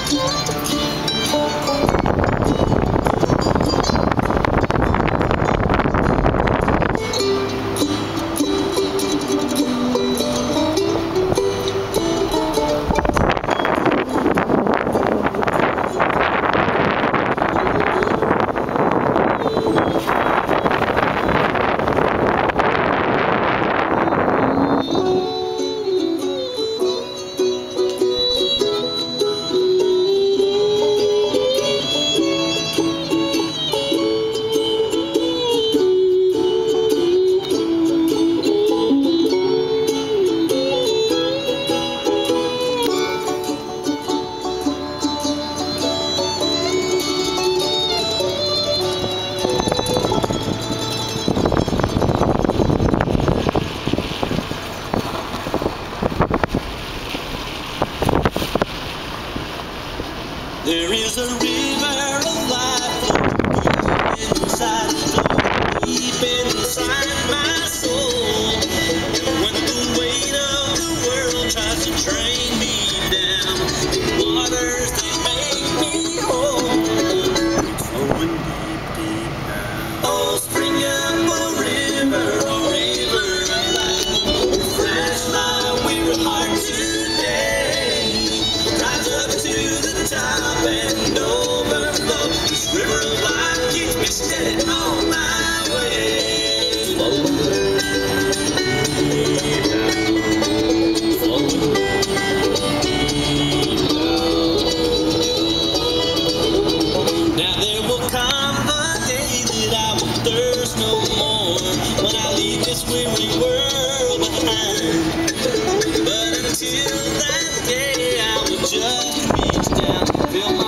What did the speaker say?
There is a river of life flowing inside, flowing deep inside my soul. And when the weight of the world tries to train me down, the waters they make me whole. It's flowing deep, deep down. Oh, spring up a river of life. Refresh my weary heart today. Rise up to the top and overflow. This river of life keeps me steady on my way. Flowing deep down, flowing deep down. Now there will come the day that I will thirst no more, when I leave this weary world behind. But until that day, I will just reach down, fill my